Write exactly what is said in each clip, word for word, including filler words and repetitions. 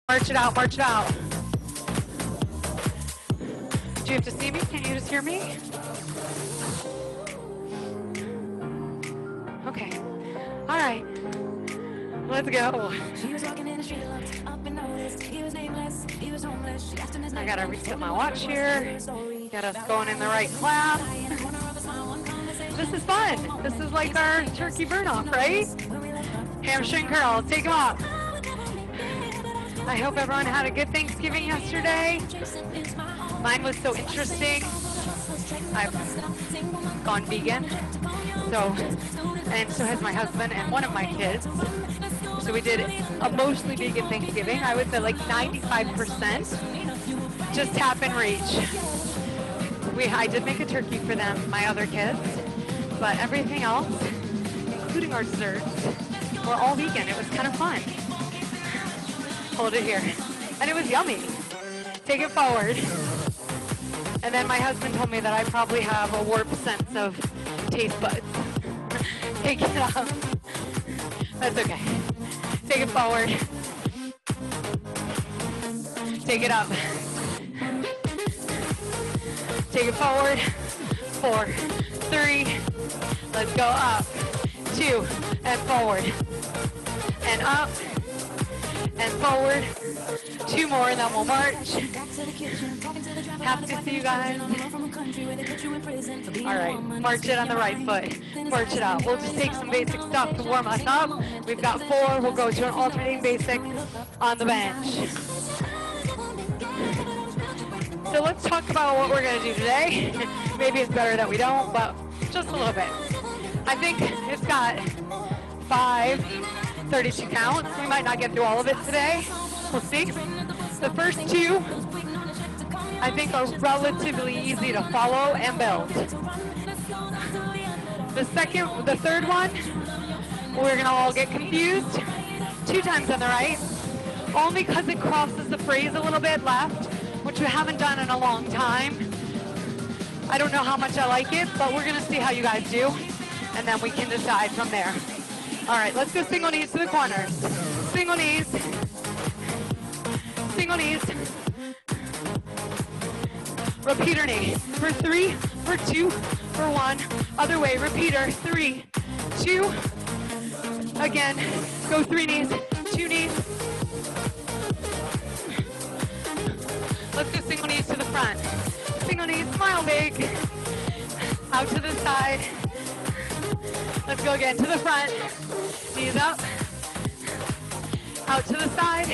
March it out, march it out. Do you have to see me? Can you just hear me? Okay. All right. Let's go. I gotta reset my watch here. Get us going in the right class. This is fun. This is like our turkey burn-off, right? Hamstring curls, take them up. I hope everyone had a good Thanksgiving yesterday. Mine was so interesting. I've gone vegan, so, and so has my husband and one of my kids. So we did a mostly vegan Thanksgiving. I would say like ninety-five percent just tap and reach. We, I did make a turkey for them, my other kids, but everything else, including our desserts, were all vegan. It was kind of fun. Hold it here. And it was yummy. Take it forward. And then my husband told me that I probably have a warped sense of taste buds. Take it up. That's okay. Take it forward. Take it up. Take it forward. Four, three. Let's go up. Two, and forward. And up. And forward. Two more, and then we'll march. Happy to see you guys. All right, march it on the right foot. March it out. We'll just take some basic stuff to warm us up. We've got four. We'll go to an alternating basic on the bench. So let's talk about what we're going to do today. Maybe it's better that we don't, but just a little bit. I think it's got five thirty-two counts. We might not get through all of it today. We'll see. The first two, I think, are relatively easy to follow and build. The second, the third one, we're gonna all get confused. Two times on the right, only because it crosses the phrase a little bit left, which we haven't done in a long time. I don't know how much I like it, but we're gonna see how you guys do, and then we can decide from there. All right, let's go single knees to the corners. Single knees. Single knees. Repeater knee. For three, for two, for one. Other way, repeater. Three, two. Again, go three knees, two knees. Let's go single knees to the front. Single knees, smile big. Out to the side. Let's go again to the front. Knees up. Out to the side.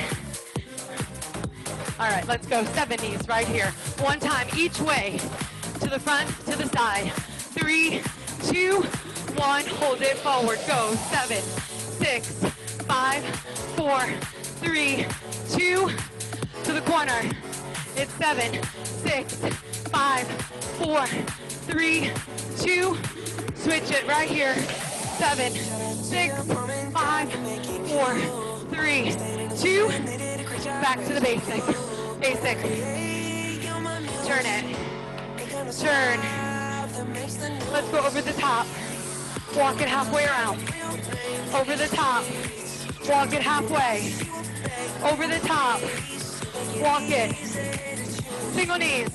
All right, let's go seven knees right here. One time each way. To the front, to the side. Three, two, one. Hold it forward. Go. Seven, six, five, four, three, two. To the corner. It's seven, six, five, four, three, two. Switch it right here. Seven, six, five, four, three, two. Back to the basic. Basic. Turn it. Turn. Let's go over the top. Walk it halfway around. Over the top. Walk it halfway. Over the top. Walk it. Single knees.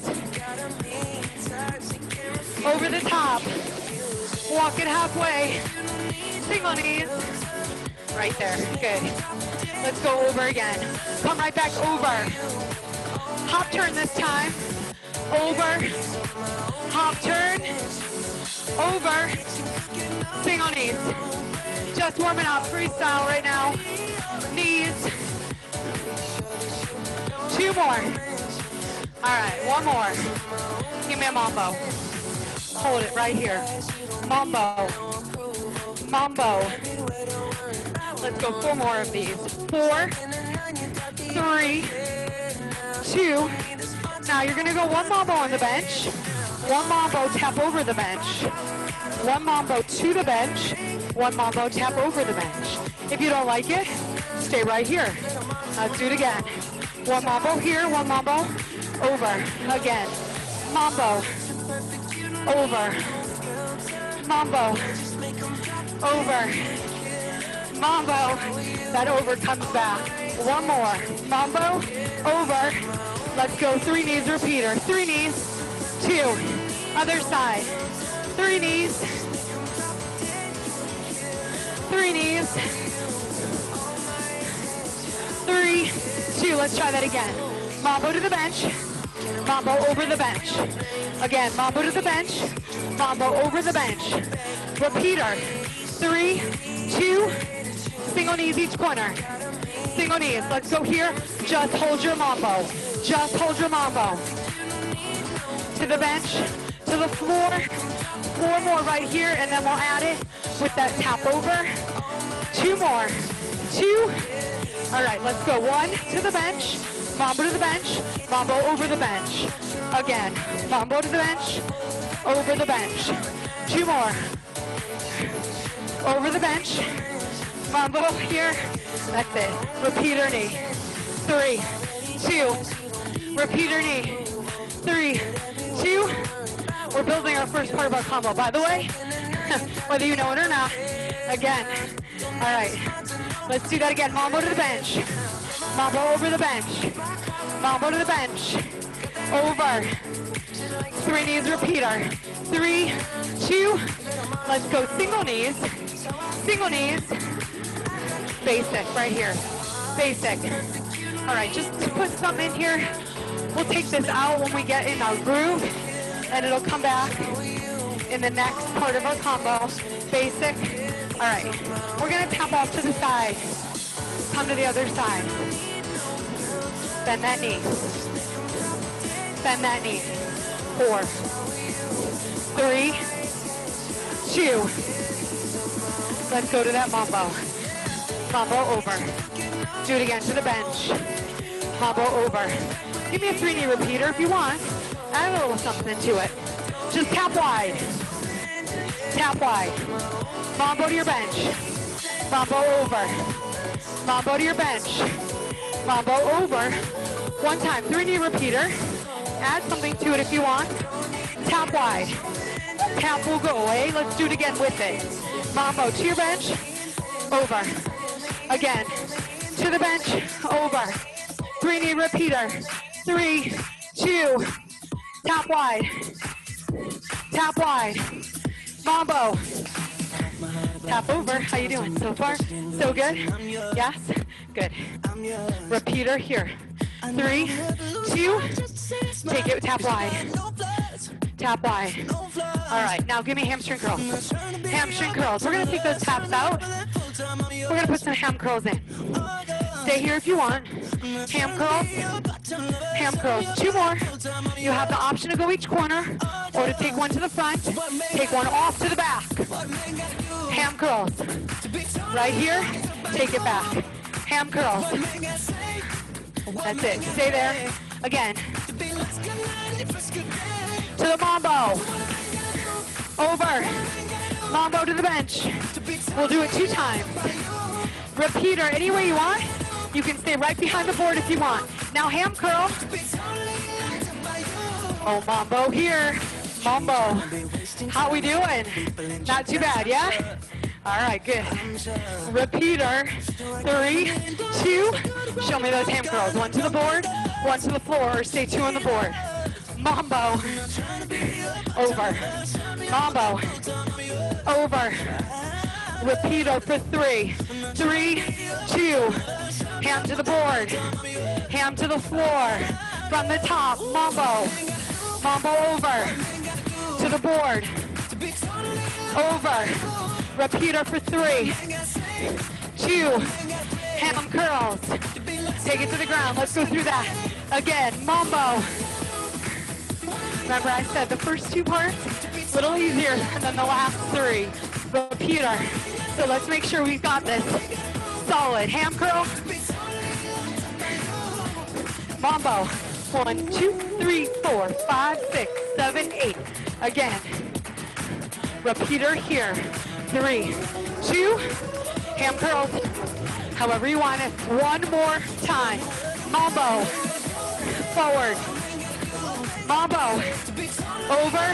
Over the top. Walk it halfway. Single knees. Right there. Good. Let's go over again. Come right back over. Hop turn this time. Over. Hop turn. Over. Single knees. Just warming up. Freestyle right now. Knees. Two more. All right, one more. Give me a mambo. Hold it right here. Mambo. Mambo. Let's go four more of these. Four, three, two. Now you're gonna go one mambo on the bench. One mambo, tap over the bench. One mambo to the bench. One mambo, tap over the bench. If you don't like it, stay right here. Let's do it again. One mambo here, one mambo, over, again. Mambo, over, mambo, over, Mambo. That over comes back. One more. Mambo, over. Let's go. Three knees repeater. Three knees, two. Other side. Three knees. Three knees. Three, two. Let's try that again. Mambo to the bench. Mambo over the bench. Again, mambo to the bench. Mambo over the bench. Repeater. Three, two, single knees each corner. Single knees. Let's go here. Just hold your mambo. Just hold your mambo. To the bench, to the floor. Four more right here, and then we'll add it with that tap over. Two more. Two. All right, let's go. One to the bench. Mambo to the bench. Mambo over the bench. Again. Mambo to the bench. Over the bench. Two more. Over the bench. Mambo here. That's it. Repeater knee. Three, two. Repeater knee. Three, two. We're building our first part of our combo, by the way, whether you know it or not. Again. All right. Let's do that again. Mambo to the bench. Mambo over the bench. Mambo to the bench. Over. Three knees repeater. Three, two. Let's go single knees. Single knees. Basic right here. Basic. All right, just to put some in here. We'll take this out when we get in our groove, and it'll come back in the next part of our combo. Basic. All right, we're gonna tap off to the side. Come to the other side. Bend that knee. Bend that knee. Four, three, two. Let's go to that mambo. Mambo over. Do it again to the bench. Mambo over. Give me a three knee repeater if you want. Add a little something to it. Just tap wide. Tap wide. Mambo to your bench. Mambo over. Mambo to your bench. Mambo over. One time, three knee repeater. Add something to it if you want. Tap wide. Tap will go away. Let's do it again with it. Mambo to your bench. Over. Again. To the bench. Over. Three knee repeater. Three, two. Tap wide. Tap wide. Mambo. Tap over. How you doing so far? So good? Yes? Good. Repeater here. Three, two. Take it. Tap wide. Tap wide. All right. Now give me hamstring curls. Hamstring curls. We're going to take those taps out. We're going to put some ham curls in. Stay here if you want. Ham curls. Ham curls. Two more. You have the option to go each corner or to take one to the front. Take one off to the back. Ham curls. Right here. Take it back. Ham curls. That's it. Stay there. Again. To the mambo. Over. Mambo to the bench. We'll do it two times. Repeater any way you want. You can stay right behind the board if you want. Now ham curl. Oh, mambo here. Mambo. How we doing? Not too bad, yeah? All right, good. Repeater. Three, two. Show me those ham curls. One to the board, one to the floor, or stay two on the board. Mambo. Over. Mambo. Over. Repeater for three. Three, two. Ham to the board. Ham to the floor. From the top, mambo. Mambo over. To the board. Over. Repeater for three. Two. Ham curls. Take it to the ground. Let's go through that. Again, mambo. Remember I said the first two parts, a little easier than the last three. Repeater. So let's make sure we've got this solid. Ham curl. Mambo. One, two, three, four, five, six, seven, eight. Again. Repeater here. Three, two. Ham curls. However you want it. One more time. Mambo. Forward. Mambo. Over.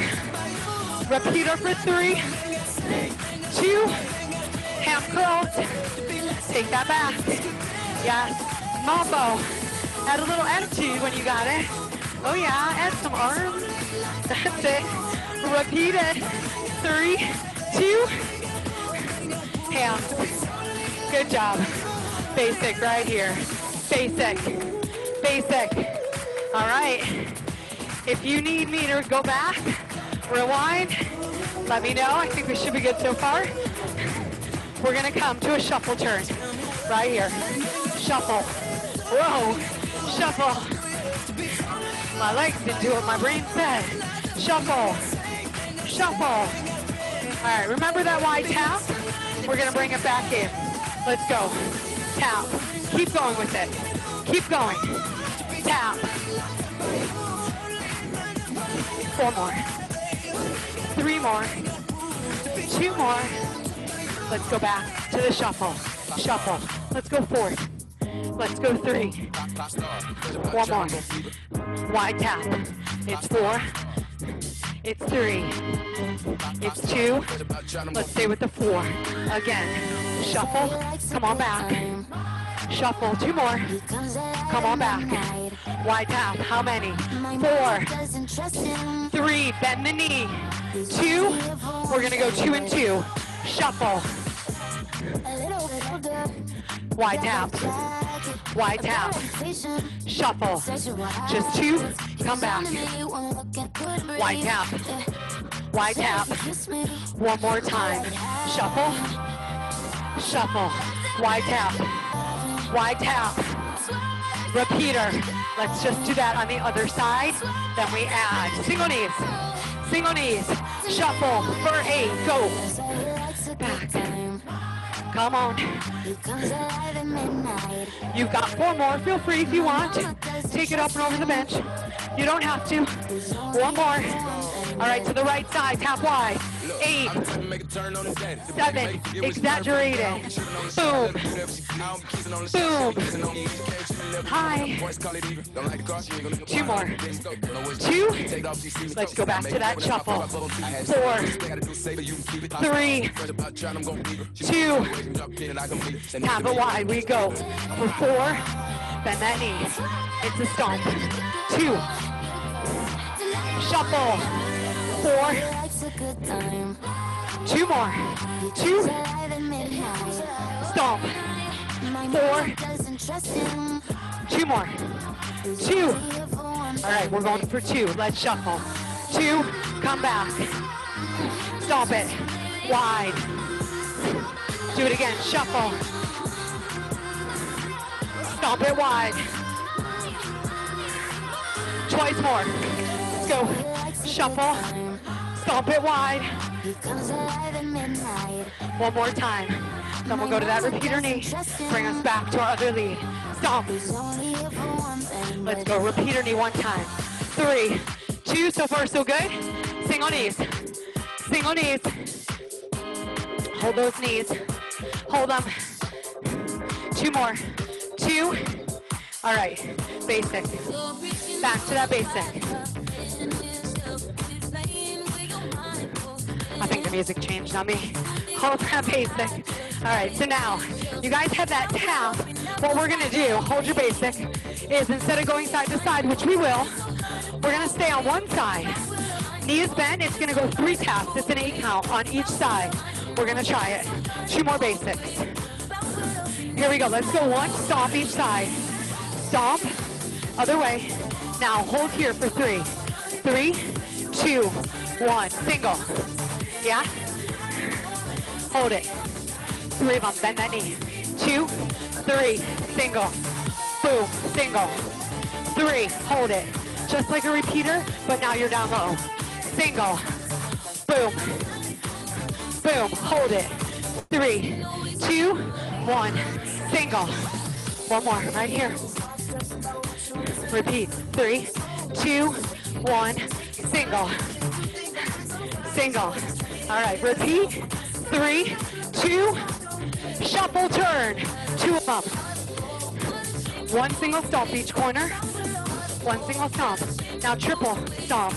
Repeater for three. Two. Ham curls. Take that back. Yes. Mambo. Add a little attitude when you got it. Oh yeah, add some arms. That's it. Repeat it. Three, two, hands. Good job. Basic right here. Basic. Basic. All right. If you need me to go back, rewind, let me know. I think we should be good so far. We're gonna come to a shuffle turn. Right here. Shuffle. Whoa. Shuffle. My legs didn't do what my brain said. Shuffle. Shuffle. All right, remember that wide tap? We're gonna bring it back in. Let's go. Tap. Keep going with it. Keep going. Tap. Four more. Three more. Two more. Let's go back to the shuffle. Shuffle. Let's go four. Let's go three. One more. Wide tap. It's four. It's three. It's two. Let's stay with the four. Again. Shuffle. Come on back. Shuffle. Two more. Come on back. Wide tap. How many? Four. Three. Bend the knee. Two. We're going to go two and two. Shuffle. Wide tap. Wide tap. Shuffle. Just two. Come back. Wide tap. Wide tap. One more time. Shuffle. Shuffle. Wide tap. Wide tap. Repeater. Let's just do that on the other side. Then we add. Single knees. Single knees. Shuffle for eight. Go. Back. Come on. You've got four more. Feel free if you want. Take it up and over the bench. You don't have to. One more. All right, to the right side. Tap wide. Eight. Seven. Exaggerated. Boom. Boom. High. Two more. Two. Let's go back to that shuffle. Four. Three. Two. Tap it wide. We go for four. Bend that knee. It's a stomp. Two. Shuffle. Four. Two more. Two. Stomp. Four. Two more. Two. All right, we're going for two. Let's shuffle. Two. Come back. Stomp it. Wide. Do it again. Shuffle. Stomp it wide. Twice more. Let's go. Shuffle. Stomp it wide. One more time. Then we'll go to that repeater knee. Bring us back to our other lead. Stomp. Let's go. Repeater knee one time. Three, two. So far, so good. Single knees. Single knees. Hold those knees. Hold them. Two more. Two. All right. Basic. Back to that basic. I think the music changed on me. Hold that basic. All right, so now, you guys have that tap. What we're gonna do, hold your basic, is instead of going side to side, which we will, we're gonna stay on one side. Knee is bent, it's gonna go three taps. It's an eight count on each side. We're gonna try it. Two more basics. Here we go, let's go one, stomp each side. Stomp, other way. Now hold here for three. Three, two, one, single. Yeah? Hold it. Three of them, bend that knee. Two, three, single. Boom, single. Three, hold it. Just like a repeater, but now you're down low. Single. Boom. Boom, hold it. Three, two, one, single. One more, right here. Repeat. Three, two, one, single. Single. All right, repeat. Three, two, shuffle turn. Two of them. One single stomp each corner. One single stomp. Now triple stomp.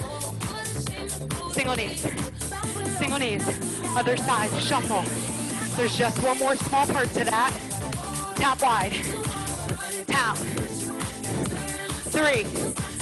Single knees. Single knees. Other side, shuffle. There's just one more small part to that. Tap wide. Tap. Three.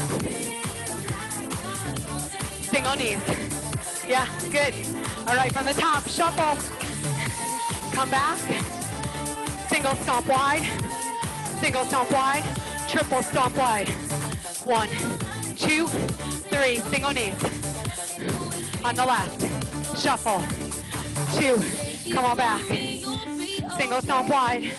Single knees. Yeah, good. All right, from the top, shuffle. Come back. Single stomp wide. Single stomp wide. Triple stomp wide. One, two, three. Single knees. On the left. Shuffle. Two. Come on back. Single stomp wide.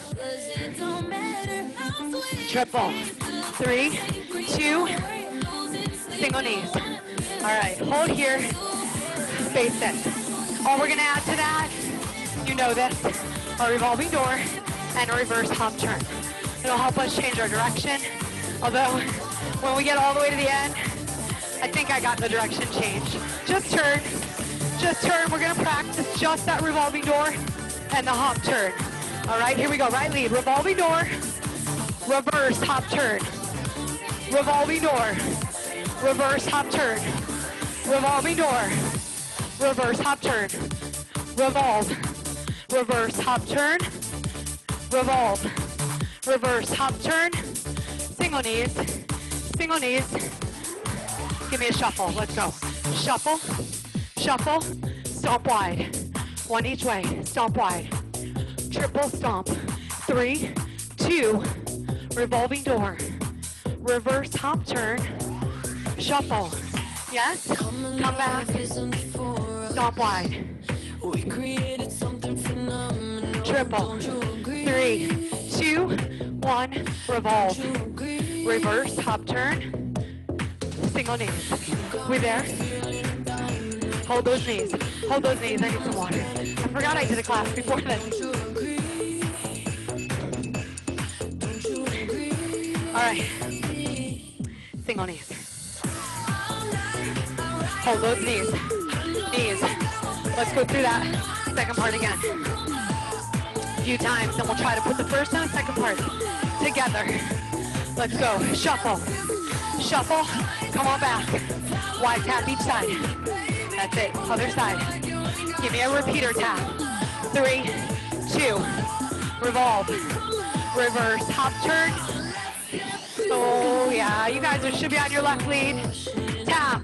Triple. Three, two, single knees. All right, hold here. Face it. All we're gonna add to that, you know this, a revolving door and a reverse hop turn. It'll help us change our direction. Although, when we get all the way to the end, I think I got the direction changed. Just turn, just turn. We're gonna practice just that revolving door and the hop turn. All right, here we go. Right lead, revolving door, reverse hop turn. Revolving door, reverse hop turn. Revolving door, reverse hop turn. Revolve, reverse hop turn. Revolve, reverse hop turn. Single knees, single knees. Give me a shuffle, let's go. Shuffle, shuffle, stomp wide. One each way, stomp wide. Triple stomp. Three, two, revolving door. Reverse hop turn. Shuffle. Yes? Come back. Stomp wide. Triple. Three, two, one, revolve. Reverse hop turn. Single knees. We there? Hold those knees. Hold those knees. I need some water. I forgot I did a class before this. All right. Single knees. Hold those knees. Knees. Let's go through that second part again. A few times, and we'll try to put the first and the second part together. Let's go. Shuffle. Shuffle. Come on back. Wide tap each side. That's it. Other side. Give me a repeater tap. Three, two, revolve. Reverse hop turn. Oh yeah, you guys are, should be on your left lead. Tap.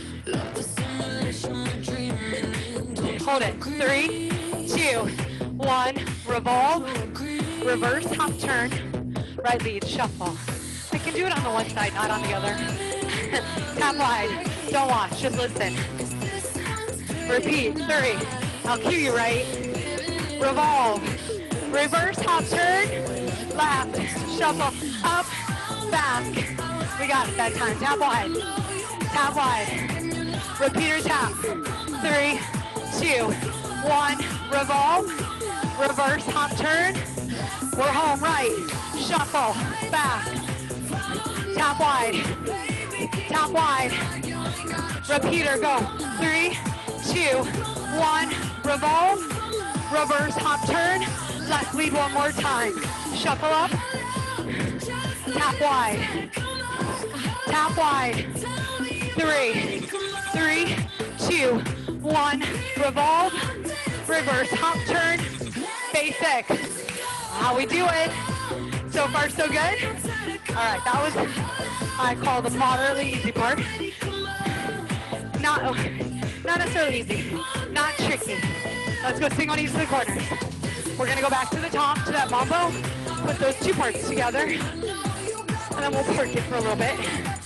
Hold it. Three, two, one. Revolve. Reverse hop turn. Right lead. Shuffle. I can do it on the one side, not on the other. Tap wide. Don't watch. Just listen. Repeat. Three. I'll cue you right. Revolve. Reverse hop turn. Left. Shuffle. Up. Back. We got it that time. Tap wide. Tap wide. Repeater tap. Three, two, one. Revolve. Reverse hop turn. We're home. Right. Shuffle. Back. Tap wide. Tap wide. Repeater. Go. Three, two, one. Revolve. Reverse hop turn. Left lead one more time. Shuffle up. Tap wide. Tap wide. Three, three, two, one. Revolve. Reverse hop turn. Basic. How we do it. So far, so good. All right, that was, I call the moderately easy part. Not, not necessarily easy. Not tricky. Let's go single knees to the corners. We're gonna go back to the top, to that mambo. Put those two parts together. And then we'll park it for a little bit.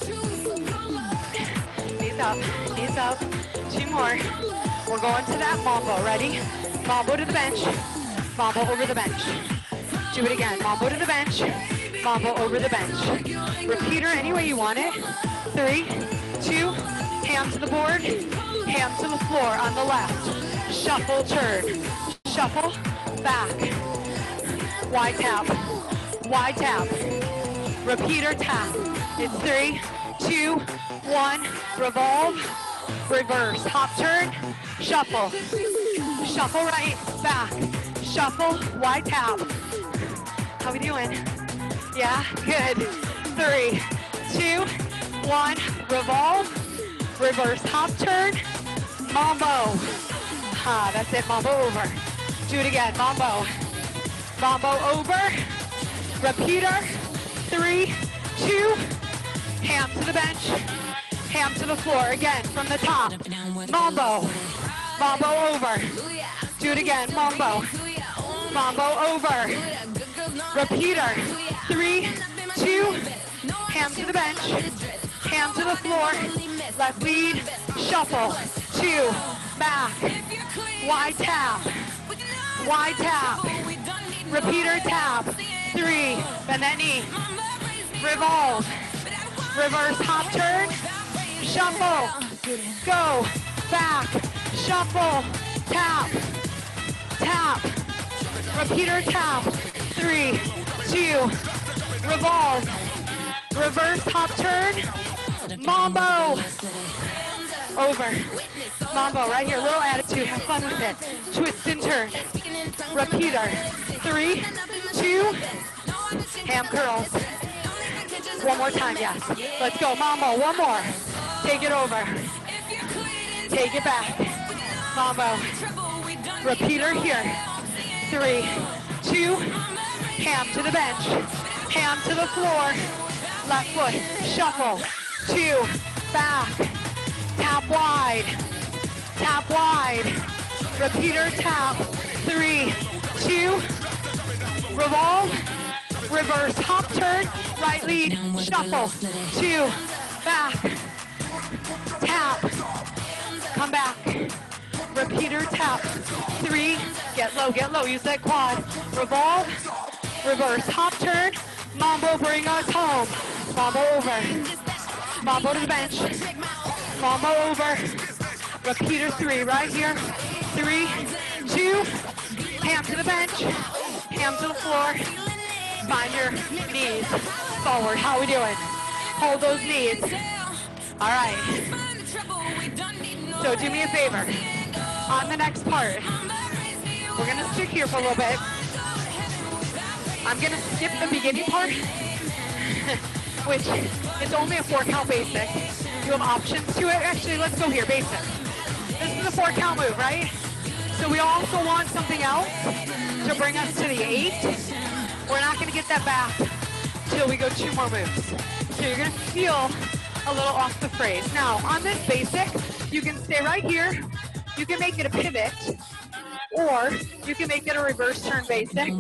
Knees up, knees up. Two more. We're going to that mambo. Ready? Mambo to the bench. Mambo over the bench. Do it again. Mambo to the bench. Mambo over the bench. Repeater any way you want it. Three, two, hand to the board. Hand to the floor on the left. Shuffle, turn. Shuffle, back. Wide tap. Wide tap. Repeater tap. It's three, two, one. Revolve. Reverse. Hop turn. Shuffle. Shuffle right. Back. Shuffle. Wide tap. How we doing? Yeah? Good. Three, two, one. Revolve. Reverse hop turn. Mambo. Ah, that's it. Mambo over. Do it again, mambo. Mambo over, repeater, three, two, ham to the bench, ham to the floor, again, from the top, mambo, mambo over, do it again, mambo, mambo over, repeater, three, two, ham to the bench, ham to the floor, left lead, shuffle, two, back, wide tap, wide tap, repeater tap, three, bend that knee, revolve, reverse hop turn, shuffle, go, back, shuffle, tap, tap, repeater tap, three, two, revolve, reverse hop turn, mambo, over, mambo right here, little attitude, have fun with it, twist and turn, repeater, three, two, ham curls, one more time, yes, let's go, mambo, one more, take it over, take it back, mambo, repeater here, three, two, ham to the bench, ham to the floor, left foot, shuffle, two, back, tap wide, tap wide, repeater tap, three, two, revolve, reverse hop turn, right lead, shuffle, two, back, tap, come back, repeater tap, three, get low, get low, use that quad, revolve, reverse hop turn, mambo bring us home, mambo over, mambo to the bench, mambo over, repeater three right here, three, two, ham to the bench, ham to the floor, find your knees forward, how are we doing? Hold those knees, all right, so do me a favor, on the next part, we're gonna stick here for a little bit, I'm gonna skip the beginning part, which is only a four count basic. You have options to it. Actually, let's go here, basic. This is a four count move, right? So we also want something else to bring us to the eight. We're not gonna get that back till we go two more moves. So you're gonna feel a little off the phrase. Now, on this basic, you can stay right here. You can make it a pivot, or you can make it a reverse turn basic.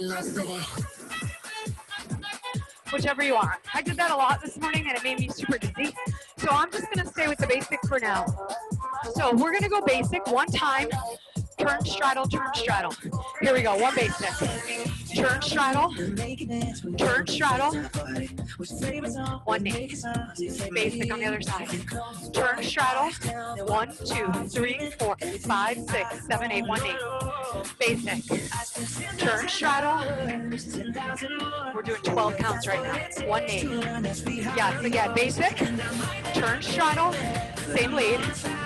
Whichever you want. I did that a lot this morning and it made me super dizzy. So I'm just gonna stay with the basic for now. So we're gonna go basic one time, turn, straddle, turn, straddle. Here we go, one basic. Turn, straddle, turn, straddle, one knee. Basic on the other side. Turn, straddle, one, two, three, four, five, six, seven, eight, one knee. Basic. Turn, straddle. We're doing twelve counts right now. One knee. Yes, again, basic. Turn, straddle, same lead.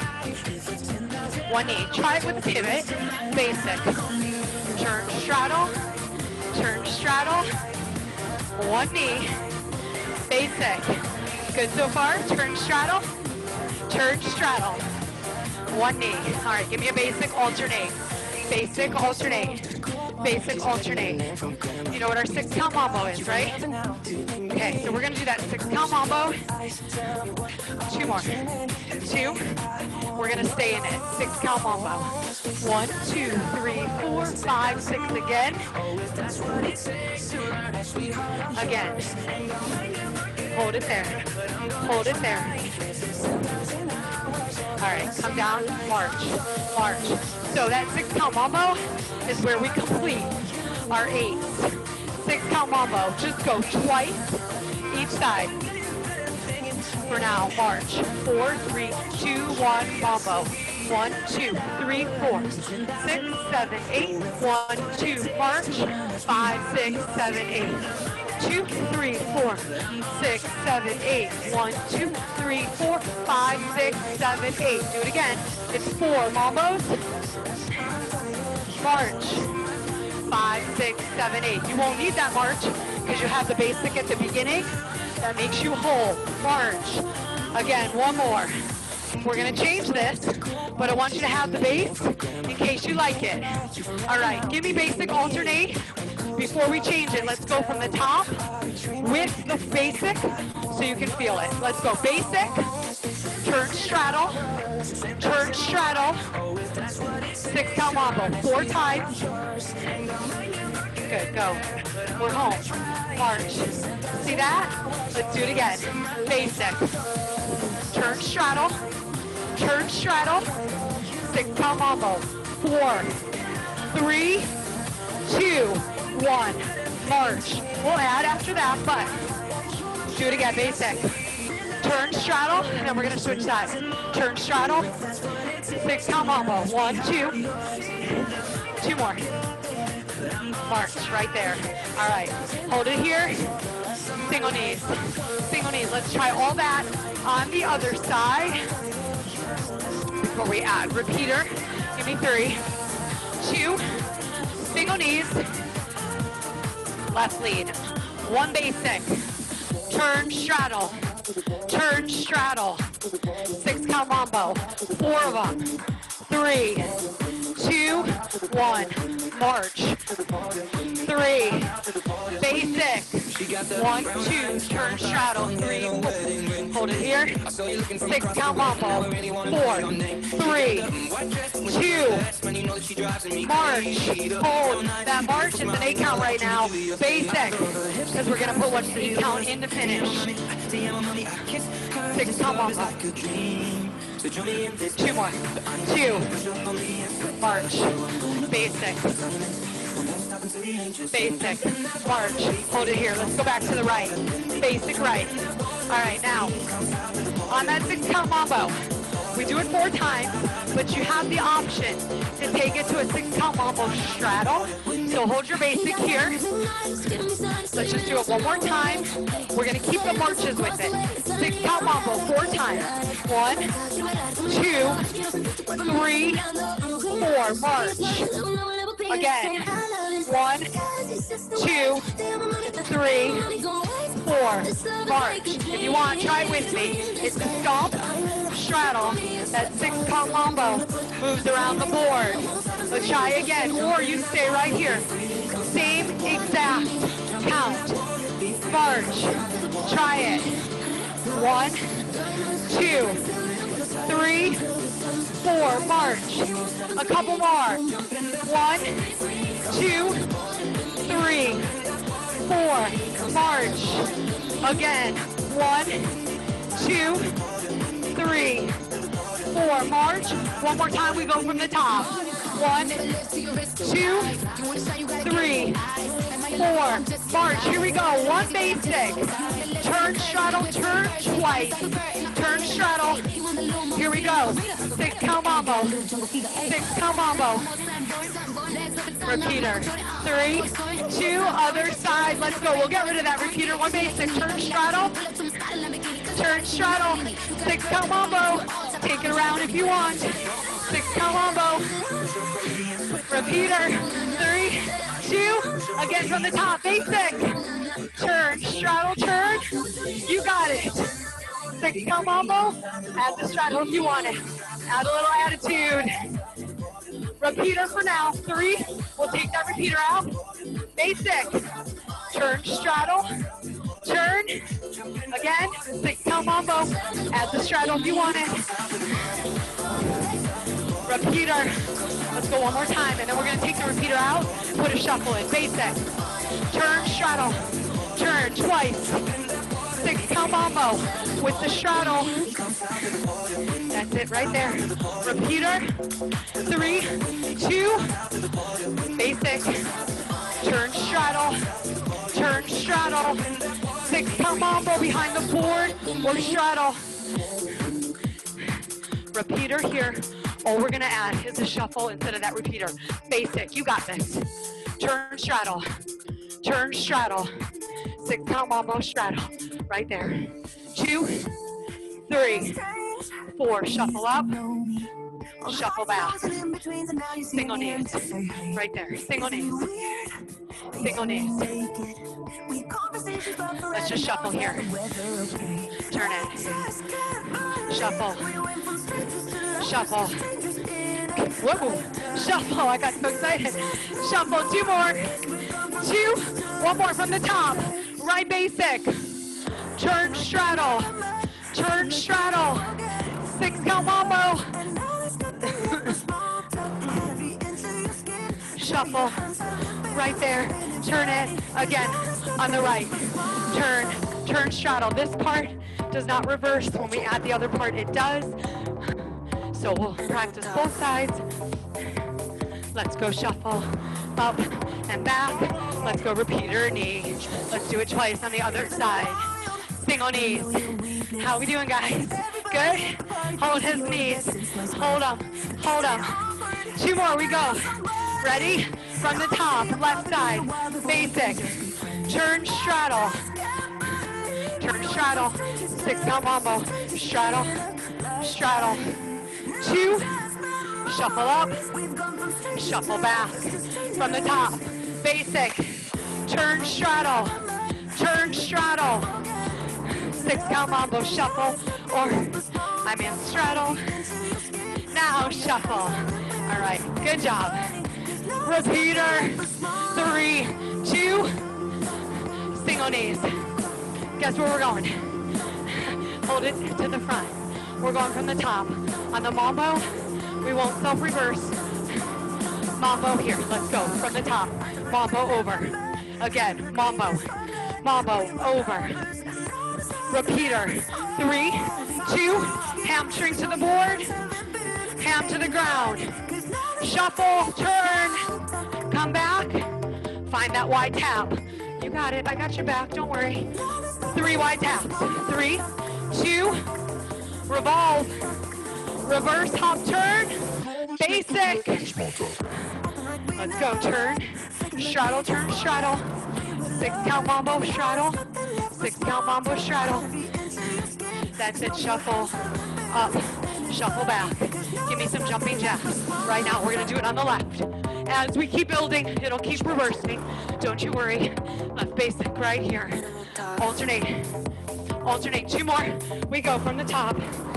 One knee. Try it with a pivot. Basic. Turn, straddle. Turn, straddle. One knee. Basic. Good so far. Turn, straddle. Turn, straddle. One knee. All right, give me a basic alternate. Basic alternate. Basic alternate. You know what our six count mambo is, right? Okay, so we're gonna do that six count mambo. Two more. Two. We're gonna stay in it. Six count mambo. One, two, three, four, five, six again. Again. Hold it there. Hold it there. All right, come down, march, march. So that six count mambo is where we complete our eights. Six count mambo, just go twice each side. For now, march. Four, three, two, one, mambo. One, two, three, four, six, seven, eight. One, two, march. Five, six, seven, eight. Two, three, four, six, seven, eight. One, two, three, four, five, six, seven, eight. Do it again. It's four mambos. March. Five, six, seven, eight. You won't need that march because you have the basic at the beginning. That makes you whole. March. Again, one more. We're gonna change this, but I want you to have the base in case you like it. All right, give me basic alternate. Before we change it, let's go from the top with the basic so you can feel it. Let's go basic, turn straddle, turn straddle, six count mambo, four times. Good, go. We're home. March. See that? Let's do it again. Basic. Turn straddle. Turn straddle. Six count mambo. Four, three, two, one. March. We'll add after that, but do it again. Basic. Turn straddle, and then we're gonna switch sides. Turn straddle. Six count mambo. One, two. Two more. March, right there. All right, hold it here. Single knees, single knees. Let's try all that on the other side. Before we add, repeater. Give me three, two, single knees. Left lead. One basic. Turn straddle. Turn straddle. Six count mambo. Four of them. Three, two, one. March. Three. Basic. One, two. Turn straddle. Three. Hold it here. Six count mambo. Four. Three. Two. March. Hold. That march is an eight count right now. Basic. Because we're going to put one eight count in the finish. Six count mambo. Two more. Two. March. Basic. Basic. March. Hold it here. Let's go back to the right. Basic right. All right, now, on that six count mambo, we do it four times, but you have the option to take it to a six count mambo straddle. So hold your basic here. Let's just do it one more time. We're going to keep the marches with it. Six count mambo, four times. One, two, three, four. March. Again. One, two, three, four. March. If you want, try it with me. It's a stomp, straddle. That six count mambo moves around the board. Let's try again. Or you stay right here. Same exact count. March. Try it. One, two, three, four. March. A couple more. One, two, three, four. March. Again. One, two, three, four. March. One more time. We go from the top. One, two, three, four. March. Here we go. One basic. Turn, straddle, turn twice. Turn, straddle. Here we go. Six count mambo. Six count mambo. Repeater. Three, two, other side. Let's go. We'll get rid of that repeater. One basic. Turn, straddle. Turn, straddle. Six count mambo. Take it around if you want. Six count mambo. Repeater. Three, two, again from the top. Basic. Turn, straddle, turn. You got it. Six count mambo. Add the straddle if you want it. Add a little attitude. Repeater for now. Three. We'll take that repeater out. Basic. Turn, straddle. Turn. Again. Six count mambo. Add the straddle if you want it. Repeater. Let's go one more time, and then we're going to take the repeater out, put a shuffle in. Basic. Turn, straddle. Turn twice. Six count mambo with the straddle. That's it right there. Repeater. Three, two, basic. Turn, straddle. Turn, straddle. Six count mambo behind the board or straddle. Repeater here. All we're gonna add is a shuffle instead of that repeater. Basic, you got this. Turn, straddle. Turn, straddle. Six count mambo, straddle. Right there. Two, three, four. Shuffle up. Shuffle back. Single knees. Right there. Single knees. Single knees. Let's just shuffle here. Turn it. Shuffle. Shuffle. Whoa. Shuffle. I got so excited. Shuffle. Two more. Two. One more from the top. Right basic. Turn, straddle. Turn, straddle. Six count mambo. Shuffle. Right there. Turn it. Again. On the right. Turn. Turn, straddle. This part does not reverse. When we add the other part, it does. So we'll practice both sides. Let's go shuffle. Up and back. Let's go repeater knee. Let's do it twice on the other side. Single knees. How are we doing, guys? Good? Hold his knees. Hold them. Hold them. Two more. We go. Ready? From the top. Left side. Basic. Turn, straddle. Turn, straddle. Six count mambo. Straddle. Straddle. Two. Shuffle up. Shuffle back. From the top. Basic. Turn, straddle. Turn, straddle. Six count mambo. Shuffle. Or I'm in straddle. Now shuffle. All right. Good job. Repeater. Three, two. Single knees. Guess where we're going? Hold it to the front. We're going from the top. On the mambo, we won't self-reverse. Mambo here. Let's go from the top. Mambo over. Again, mambo. Mambo over. Repeater. Three, two, hamstring to the board. Ham to the ground. Shuffle, turn, come back. Find that wide tap. You got it. I got your back. Don't worry. Three wide taps. Three, two, revolve. Reverse hop turn. Basic. Let's go. Turn. Straddle, turn, straddle. Six count mambo, straddle. Six count mambo, straddle. That's it. Shuffle up. Shuffle back. Give me some jumping jacks. Right now, we're going to do it on the left. As we keep building, it'll keep reversing. Don't you worry. Left basic right here. Alternate. Alternate. Two more. We go from the top.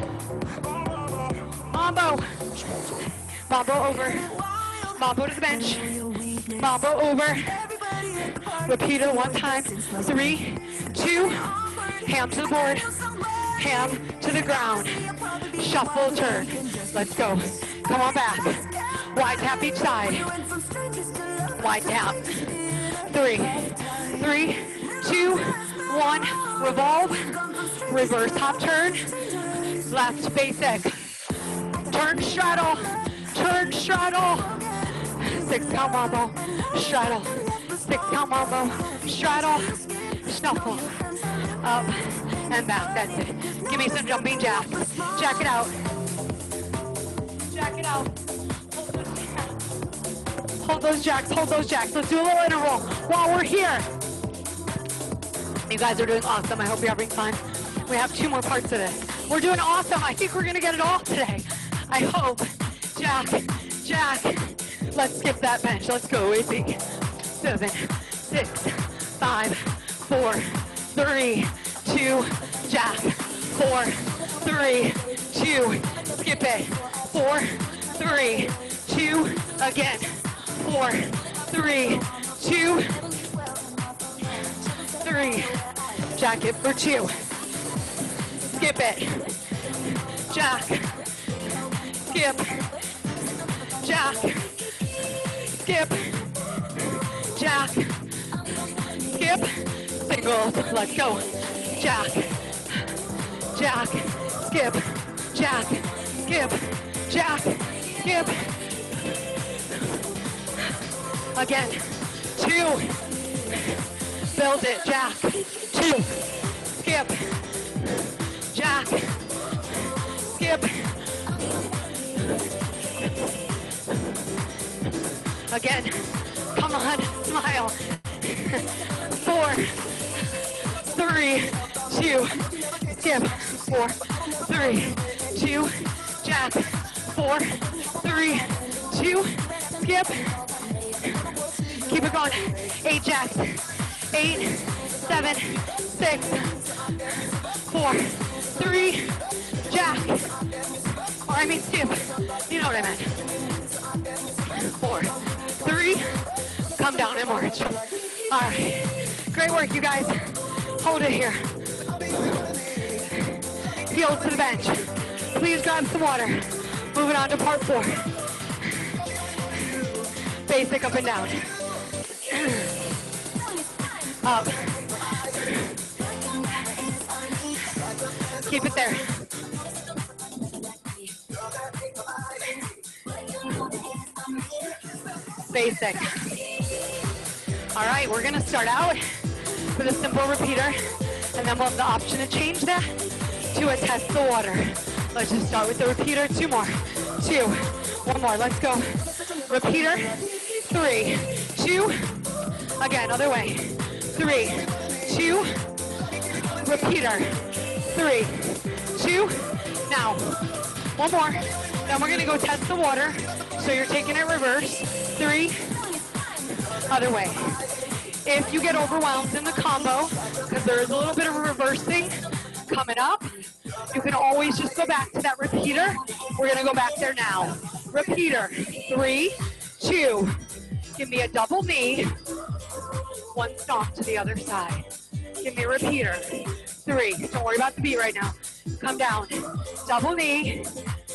Mambo. Mambo over. Mambo to the bench. Mambo over. Repeat it one time. Three, two, ham to the board. Ham to the ground. Shuffle, turn. Let's go. Come on back. Wide tap each side. Wide tap. Three, three, two, one. Revolve. Reverse hop turn. Left basic. Turn, straddle. Turn, straddle. Six count mambo. Straddle. Six count mambo. Straddle. Shuffle. Up and back. That's it. Give me some jumping jacks. Jack it out. Jack it out. Hold those jacks. Hold those jacks. Let's do a little interval while we're here. You guys are doing awesome. I hope you're having fun. We have two more parts of this. We're doing awesome. I think we're going to get it all today. I hope. Jack. Jack. Let's skip that bench. Let's go. Easy. Seven, six, five, four, three, two, jack. Four, three, two, skip it. Four, three, two, again. Four, three, two, three. Jack it for two. Skip it. Jack. Skip. Jack. Skip. Jack. Skip. Singles. Let's go. Jack. Jack. Skip. Jack. Skip. Jack. Skip. Again. Two. Build it. Jack. Two. Skip. Jack. Skip. Again. Come on. Smile. Four. Three. Two. Skip. Four. Three. Two. Jack. Four. Three. Two. Skip. Keep it going. Eight jacks. Eight, seven, six, four, three, jack. Or I mean skip. You know what I meant. Four, three, come down and march. All right. Great work, you guys. Hold it here. Heels to the bench. Please grab some water. Moving on to part four. Basic up and down. Up. Keep it there. Basic. All right, we're gonna start out with a simple repeater, and then we'll have the option to change that to a test the water. Let's just start with the repeater. Two more. Two. One more. Let's go. Repeater. Three. Two. Again, other way. Three. Two. Repeater. Three. Two. Now. One more. Then we're gonna go test the water. So you're taking it reverse. Three. Other way. If you get overwhelmed in the combo, because there is a little bit of a reversing coming up, you can always just go back to that repeater. We're gonna go back there now. Repeater, three, two. Give me a double knee. One stomp to the other side. Give me a repeater, three. Don't worry about the beat right now. Come down, double knee,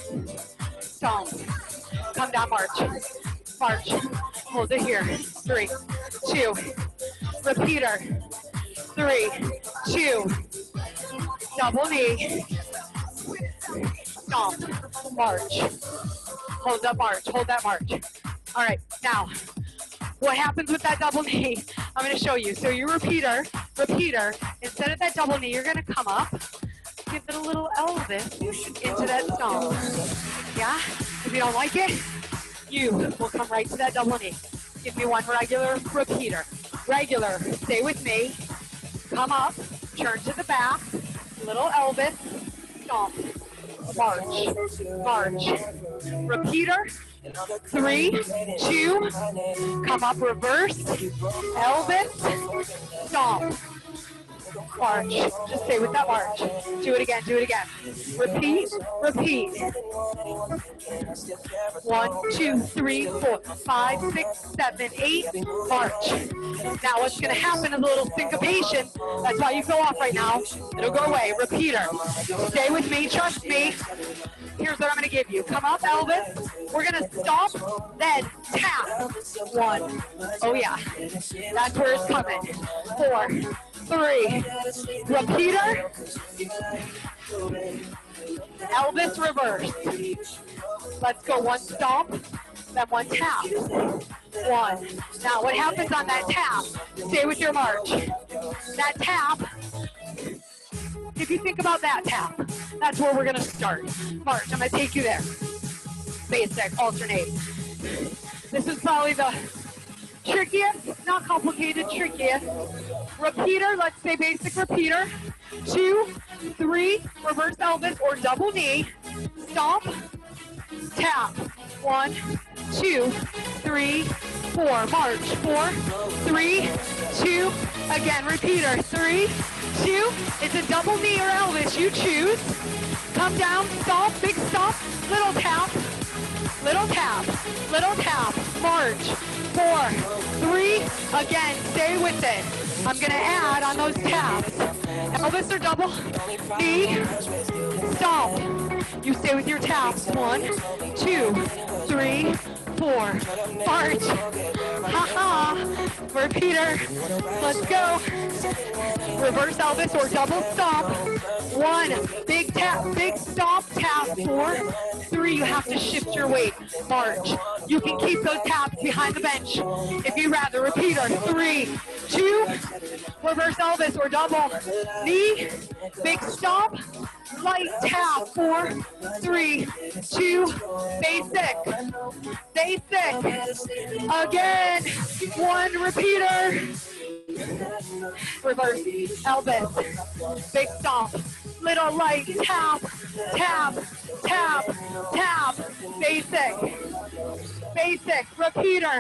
stomp. Come down, march, march. Hold it here, three, two. Repeater, three, two, double knee, stomp, march, hold that march, hold that march. All right, now, what happens with that double knee, I'm gonna show you. So your repeater, repeater, instead of that double knee, you're gonna come up, give it a little Elvis into that stomp. Yeah, if you don't like it, you will come right to that double knee. Give me one regular repeater. Regular, stay with me. Come up, turn to the back, little Elvis, stomp, march, march. Repeater, three, two, come up, reverse, Elvis, stomp, march. Just stay with that march. Do it again, do it again. Repeat, repeat. One, two, three, four, five, six, seven, eight, march. Now what's gonna happen is a little syncopation. That's why you go off right now. It'll go away. Repeater. Stay with me, trust me. Here's what I'm gonna give you. Come up, Elvis. We're gonna stop, then tap. One. Oh yeah. That's where it's coming. Four. Three. Repeater. Elvis reverse. Let's go one stomp, then one tap. One. Now what happens on that tap? Stay with your march. That tap, if you think about that tap, that's where we're gonna start. March, I'm gonna take you there. Basic, alternate. This is probably the trickiest, not complicated, trickiest. Repeater, let's say basic repeater. Two, three, reverse Elvis or double knee. Stomp, tap. One, two, three, four. March. Four, three, two. Again, repeater. Three, two. It's a double knee or Elvis. You choose. Come down, stomp, big stomp, little tap, little tap, little tap. March. Four, three. Again, stay with it. I'm gonna add on those taps. Elvis or double knee, stomp. You stay with your taps. One, two, three, four. March. Ha-ha. Repeater. Let's go. Reverse Elvis or double stomp. One. Big tap, big stomp, tap. Four, three. You have to shift your weight. March. You can keep those taps behind the bench if you rather. Repeater. Three, two. Reverse Elvis or double knee. Big stomp. Light tap. Four, three, two. Basic. Basic. Again. One repeater. Reverse Elvis. Big stomp. Little light tap. Tap. Tap. Tap. Basic. Basic. Repeater.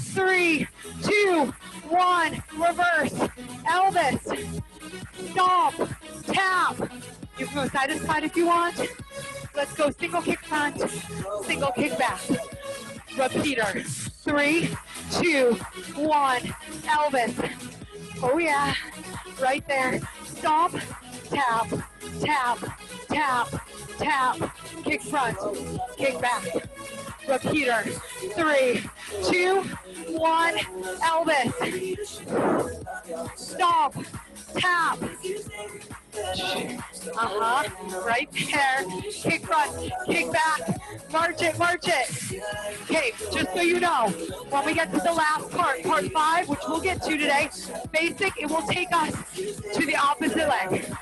three, two, one, reverse, Elvis, stomp, tap. You can go side to side if you want. Let's go single kick front, single kick back. Repeater, three, two, one, Elvis. Oh yeah, right there. Stomp, tap, tap, tap, tap. Kick front, kick back. Repeater, three, two, one, Elvis. Stomp, tap. Uh-huh, right there. Kick front, kick back. March it, march it. Okay, just so you know, when we get to the last part, part five, which we'll get to today, basic, it will take us to the opposite leg.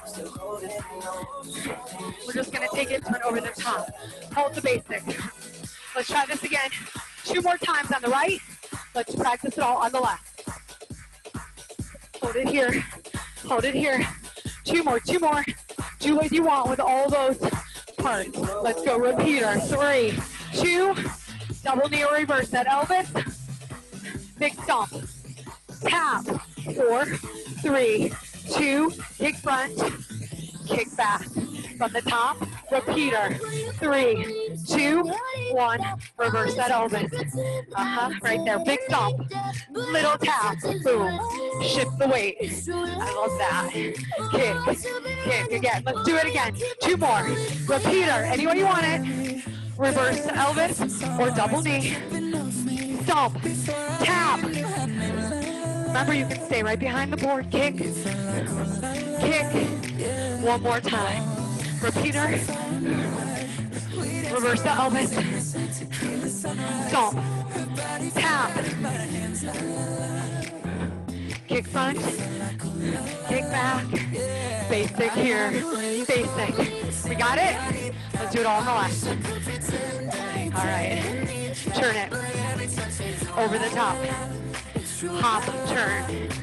We're just gonna take it, turn over the top. Hold the basic. Let's try this again. Two more times on the right. Let's practice it all on the left. Hold it here, hold it here. Two more, two more. Do what you want with all those parts. Let's go, repeater. Three, two, double knee or reverse that, Elvis. Big stomp. Tap. Four, three, two, kick front, kick back. From the top, repeater. Three, two, one, reverse that, Elvis. Uh-huh, right there. Big stomp. Little tap. Boom. Shift the weight. I love that. Kick. Kick again. Let's do it again. Two more. Repeater. Any way you want it. Reverse to Elvis or double knee. Stomp. Tap. Remember, you can stay right behind the board. Kick. Kick. One more time. Repeater. Reverse to Elvis. Stomp. Tap. Kick front. Kick back. Basic here. Basic. We got it? Let's do it all on the left. All right. Turn it. Over the top. Hop, turn.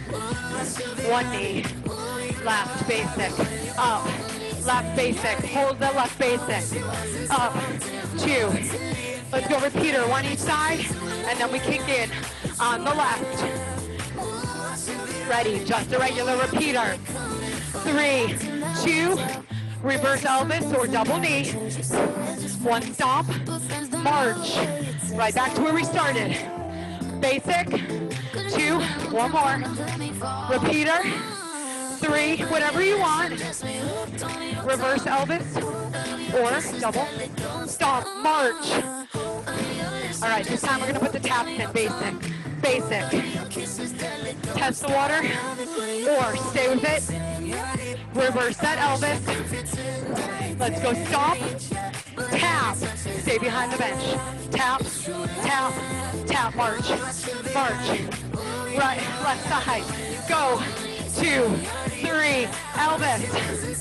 One knee. Left basic. Up. Left basic. Hold the left basic. Up. Two. Let's go repeater. One each side. And then we kick in on the left. Ready. Just a regular repeater. Three, two, reverse Elvis or double knee. One stomp. March. Right back to where we started. Basic. Two. One more. Repeater. Three, whatever you want. Reverse Elvis or double stomp, march. All right, this time we're gonna put the taps in. Basic, basic. Test the water or stay with it. Reverse that Elvis. Let's go stomp, tap. Stay behind the bench. Tap, tap, tap, march, march. Right, left side. Go. Two, three, Elvis.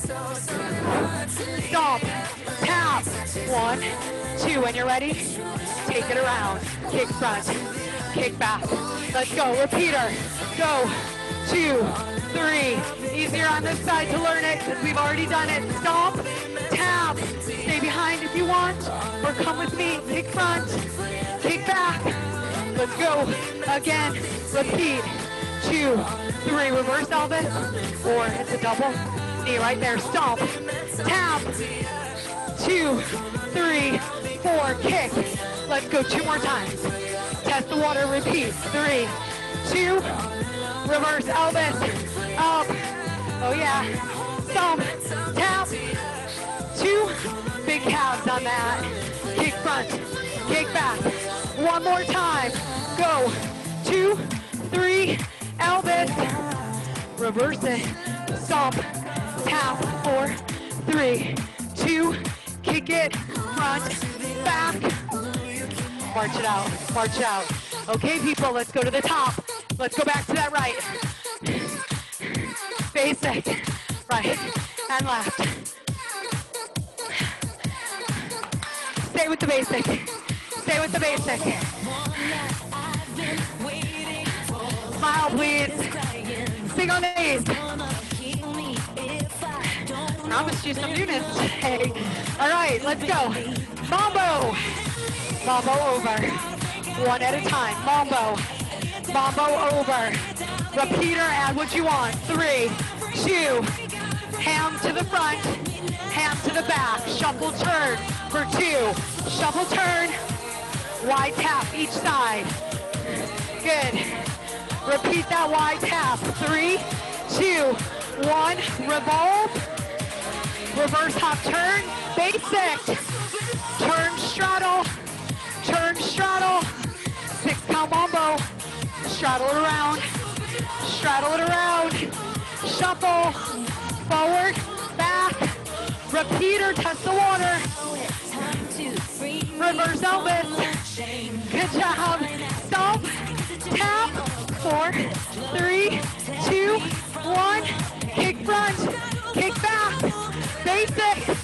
Stomp, tap. One, two. When you're ready, take it around. Kick front, kick back. Let's go. Repeater. Go. Two, three. Easier on this side to learn it because we've already done it. Stomp, tap. Stay behind if you want, or come with me. Kick front, kick back. Let's go. Again. Repeat. Two, three, reverse Elvis, or it's a double knee right there. Stomp, tap, two, three, four, kick. Let's go two more times. Test the water, repeat. Three, two, reverse Elvis, up. Oh yeah. Stomp, tap, two, big calves on that. Kick front, kick back. One more time. Go. Two, three, Elvis, reverse it, stomp, tap, four, three, two, kick it, front, back, march it out, march it out. Okay, people, let's go to the top. Let's go back to that right. Basic, right, and left. Stay with the basic, stay with the basic. Smile, please. Single knees. Promised you some newness today. All right, let's go. Mambo. Mambo over. One at a time. Mambo. Mambo over. Repeater, add what you want. Three, two, ham to the front, ham to the back. Shuffle turn for two. Shuffle turn, wide tap each side. Good. Repeat that wide tap. Three, two, one, revolve. Reverse hop turn, basic. Turn straddle, turn straddle. Six count mambo. Straddle it around, straddle it around. Shuffle, forward, back. Repeater, test the water. Reverse Elvis. Good job. Stomp, tap. Four, three, two, one. Kick front, kick back. Basic.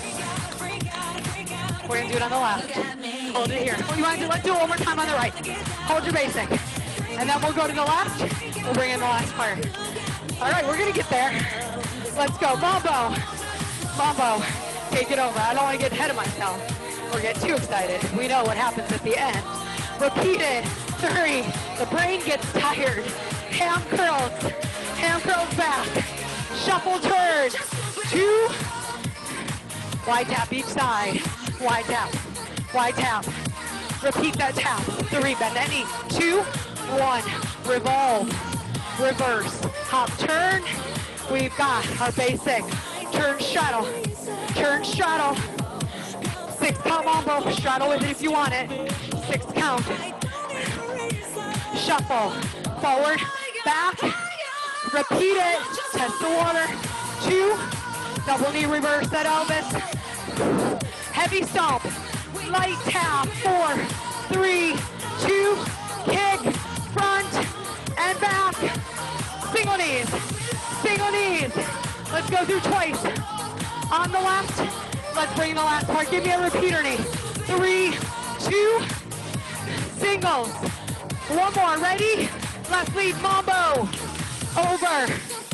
We're gonna do it on the left. Hold it here. Oh, you want to do, let's do it one more time on the right. Hold your basic. And then we'll go to the left. We'll bring in the last part. All right, we're gonna get there. Let's go. Mambo. Mambo. Take it over. I don't want to get ahead of myself or get too excited. We know what happens at the end. Repeat it. Three. The brain gets tired. Ham curls. Ham curls back. Shuffle turn. Two. Wide tap each side. Wide tap. Wide tap. Repeat that tap. Three. Bend that knee. Two. One. Revolve. Reverse. Hop turn. We've got our basic. Turn straddle. Turn straddle. Six count mambo. Straddle with it if you want it. Six count. Shuffle. Forward. Back. Repeat it. Test the water. Two. Double knee reverse that Elvis. Heavy stomp. Light tap. Four. Three. Two. Kick. Front. And back. Single knees. Single knees. Let's go through twice. On the left. Let's bring the last part. Give me a repeater knee. Three. Two. Singles. One more. Ready? Left lead mambo. Over.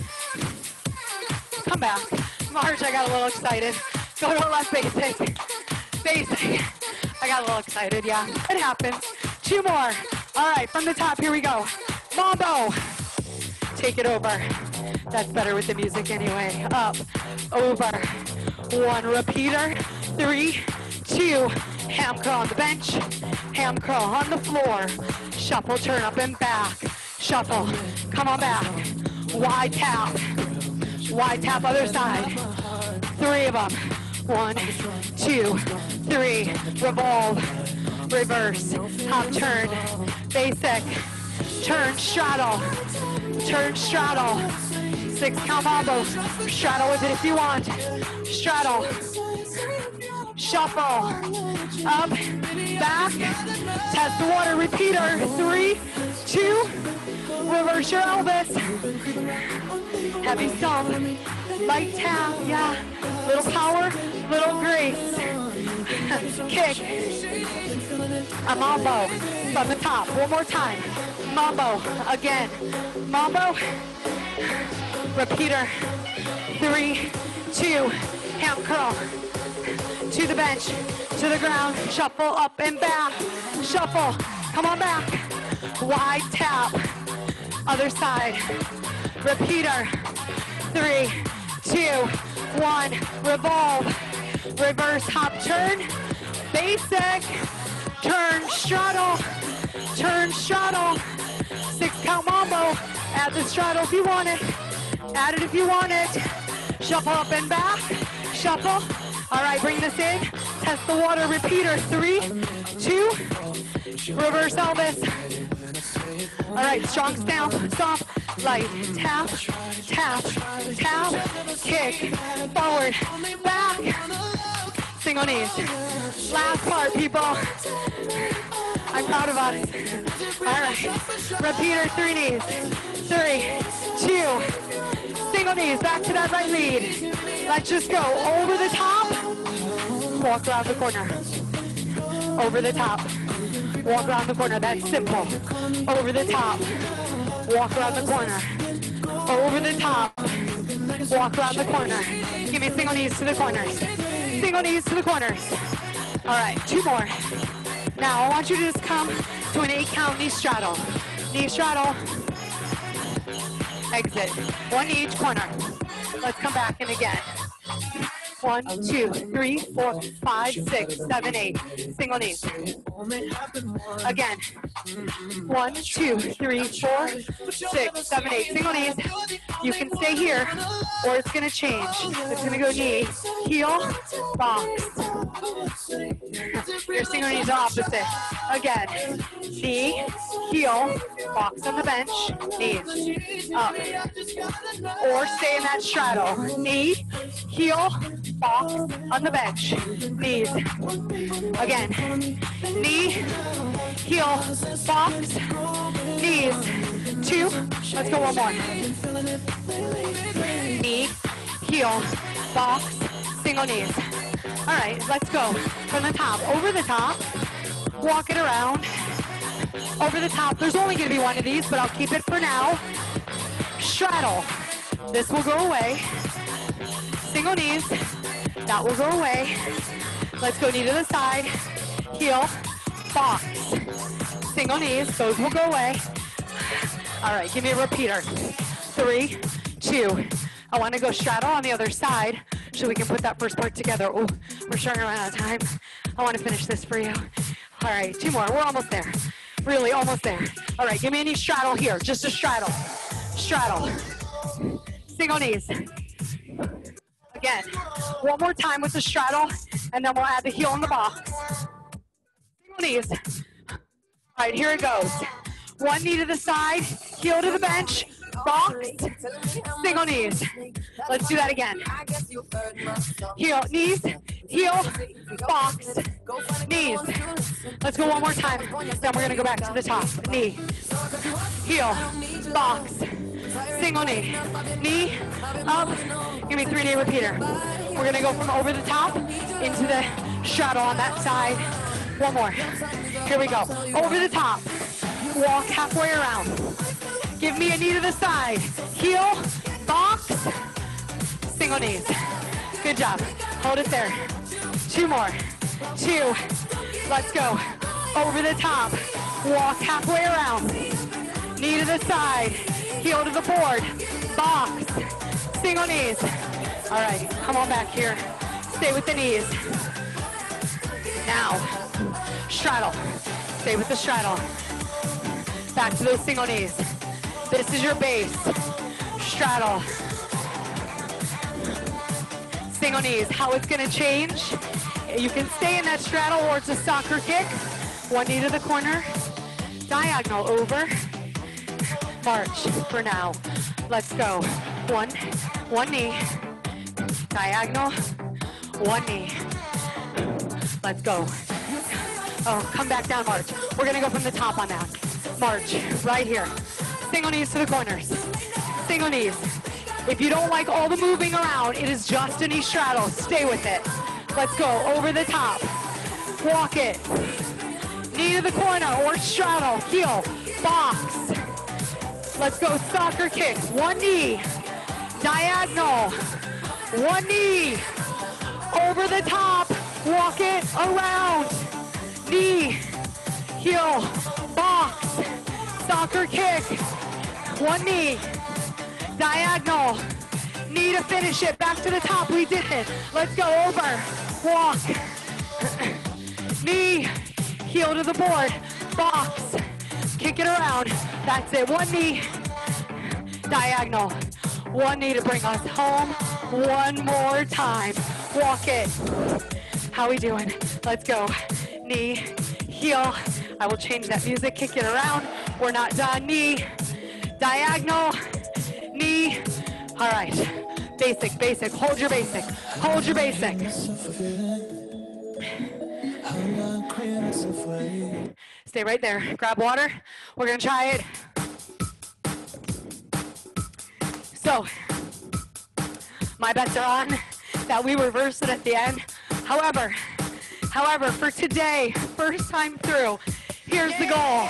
Come back. March, I got a little excited. Go to left basic. Basic. I got a little excited, yeah. It happens. Two more. All right, from the top, here we go. Mambo. Take it over. That's better with the music anyway. Up, over. One repeater. Three, two. Ham curl on the bench. Ham curl on the floor. Shuffle, turn up and back. Shuffle. Come on back. Wide tap. Wide tap other side. Three of them. One, two, three. Revolve. Reverse. Hop turn. Basic. Turn straddle. Turn straddle. Six count mambo. Straddle with it if you want. Straddle. Shuffle. Up. Back. Test the water. Repeater. Three, two. Reverse your Elvis. Heavy stomp. Light tap. Yeah. Little power. Little grace. Kick. A mambo from the top. One more time. Mambo again. Mambo. Repeater. Three, two. Ham curl. To the bench. To the ground. Shuffle up and back. Shuffle. Come on back. Wide tap. Other side. Repeater. Three, two, one. Revolve. Reverse hop turn. Basic. Turn straddle. Turn straddle. Six count mambo. Add the straddle if you want it. Add it if you want it. Shuffle up and back. Shuffle. All right, bring this in. Test the water. Repeater. Three, two. Reverse Elvis. All right, strong stomp. Stomp. Light. Tap. Tap. Tap. Kick. Forward. Back. Single knees. Last part, people. I'm proud of us. All right. Repeater, three knees. Three, two. Single knees. Back to that right lead. Let's just go over the top. Walk around the corner. Over the top. Walk around the corner. That's simple. Over the top. Walk around the corner. Over the top. Walk around the corner. Give me single knees to the corners. Single knees to the corners. All right, two more. Now I want you to just come to an eight count knee straddle. knee straddle, exit. One knee each corner. Let's come back in again. One, two, three, four, five, six, seven, eight. Single knees. Again. One, two, three, four, six, seven, eight. Single knees. You can stay here, or it's gonna change. It's gonna go knee, heel, box. Your single knees are opposite. Again. Knee, heel, box on the bench, knees, up. Or stay in that straddle. Knee, heel, box on the bench, knees. Again, knee, heel, box, knees. Two, let's go one more. Knee, heel, box, single knees. All right, let's go from the top, over the top, walk it around, over the top. There's only gonna be one of these, but I'll keep it for now. Straddle, this will go away. Single knees, that will go away. Let's go knee to the side, heel, box, single knees, those will go away. All right, give me a repeater. Three, two. I wanna go straddle on the other side so we can put that first part together. Oh, we're starting to run out of time. I wanna finish this for you. All right, two more, we're almost there. Really, almost there. All right, give me a knee straddle here, just a straddle. Straddle, single knees. Again, one more time with the straddle, and then we'll add the heel in the box. Single knees. All right, here it goes. One knee to the side, heel to the bench, box, single knees. Let's do that again. Heel, knees, heel, box, knees. Let's go one more time. Then we're gonna go back to the top. Knee, heel, box, single knee, knee, up. Give me three knee repeater. We're gonna go from over the top into the straddle on that side. One more. Here we go. Over the top. Walk halfway around. Give me a knee to the side. Heel, box, single knees. Good job. Hold it there. Two more. Two. Let's go. Over the top. Walk halfway around. Knee to the side. Heel to the board. Box. Single knees. All right, come on back here. Stay with the knees. Now, straddle. Stay with the straddle. Back to those single knees. This is your base. Straddle. Single knees. How it's gonna change, you can stay in that straddle or it's a soccer kick. One knee to the corner. Diagonal over. March for now. Let's go. One, one knee. Diagonal, one knee. Let's go. Oh, come back down, march. We're gonna go from the top on that. March, right here. Single knees to the corners. Single knees. If you don't like all the moving around, it is just a knee straddle. Stay with it. Let's go, over the top. Walk it. Knee to the corner or straddle, heel, box. Let's go, soccer kick. One knee, diagonal. One knee, over the top. Walk it around. Knee, heel, box, soccer kick. One knee, diagonal. Knee to finish it. Back to the top. We did it. Let's go over. Walk. Knee, heel to the board. Box. Kick it around. That's it. One knee, diagonal. One knee to bring us home. One more time. Walk it. How we doing? Let's go. Knee, heel. I will change that music. Kick it around. We're not done. Knee, diagonal, knee. All right. Basic, basic. Hold your basic. Hold your basic. Stay right there. Grab water. We're going to try it. So, my bets are on that we reverse it at the end. However, however, for today, first time through, here's the goal.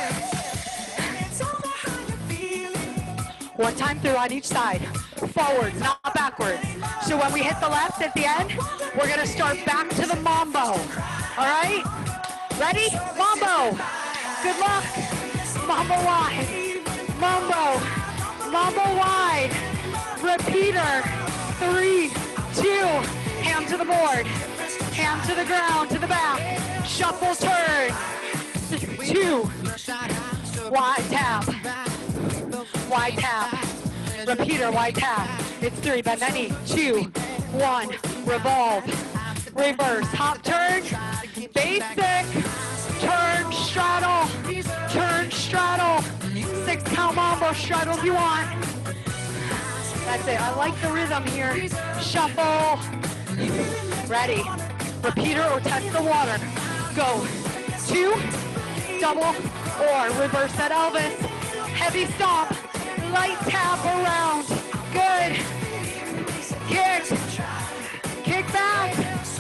One time through on each side. Forwards, not backwards. So when we hit the left at the end, we're gonna start back to the mambo. All right? Ready? Mambo. Good luck. Mambo live. mambo, mambo wide, repeater, three, two, hand to the board, hand to the ground, to the back, shuffle turn, two, wide tap, wide tap, repeater, wide tap, it's three, bend that knee, two, one, revolve, reverse, hop turn, basic, turn, straddle, turn, straddle, six count mambo, straddle if you want. That's it, I like the rhythm here. Shuffle, ready, repeater or test the water. Go, two, double, or reverse that Elvis. Heavy stomp, light tap around, good. Kick, kick back,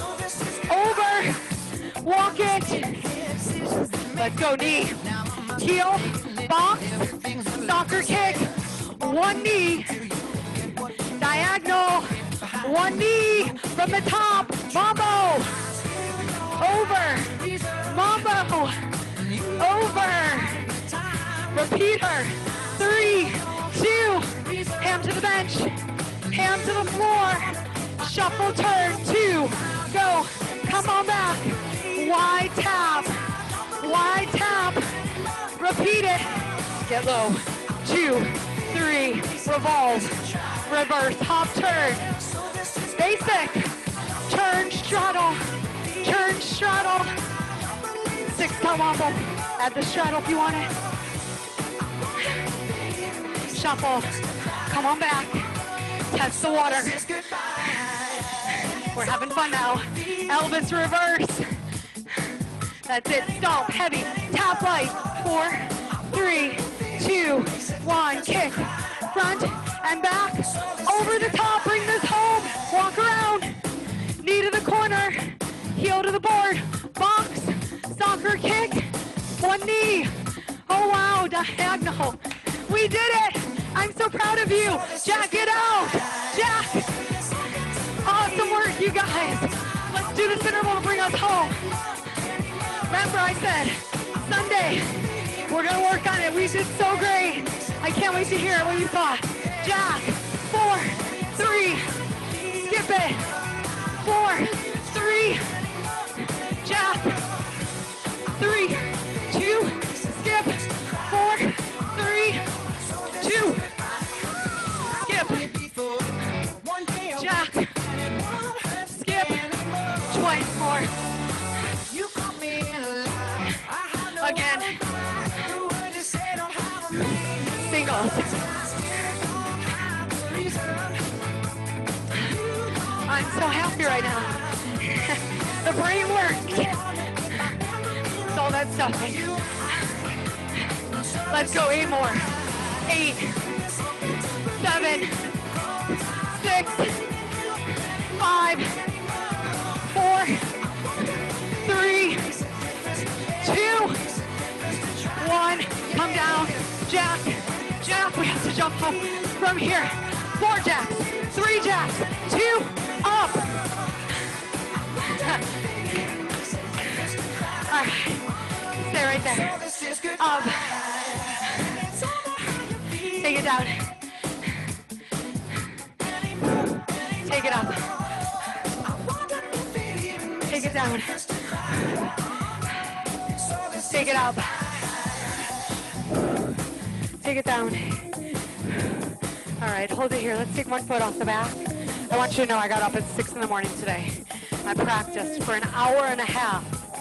over, walk it. Let's go, knee, heel, box, soccer kick, one knee, diagonal, one knee from the top, mambo, over, mambo, over, repeater, three, two, hand to the bench, hand to the floor, shuffle turn, two, go, come on back, wide tap, wide tap, repeat it, get low, two, three, revolve, reverse, hop turn, basic, turn, straddle, turn, straddle, six count mambo, add the straddle if you want it, shuffle, come on back, test the water, we're having fun now, Elvis reverse, that's it, stomp, heavy, tap light, four, three, two, one, kick, front and back, over the top, bring this home, walk around, knee to the corner, heel to the board, box, soccer kick, one knee, oh wow, diagonal, we did it, I'm so proud of you, Jack it out, Jack, awesome work you guys, let's do this interval to bring us home, remember I said, Sunday, we're gonna work on it, we did so great, I can't wait to hear what you thought, Jack, four, three, skip it, four, three, Jack, three, two, skip, four, three, two, skip, Jack, skip, twice more, again, singles, I'm so happy right now, the brain worked, it's all that stuff, let's go, eight more, eight, seven, six, five, four, three, two, one, come down, Jack, Jack, we have to jump up from here, four jacks, three jacks, two, up, all right, stay right there, up, take it down, take it up, take it down, take it up, take it down, all right, hold it here, let's take one foot off the back. I want you to know I got up at six in the morning today. I practiced for an hour and a half.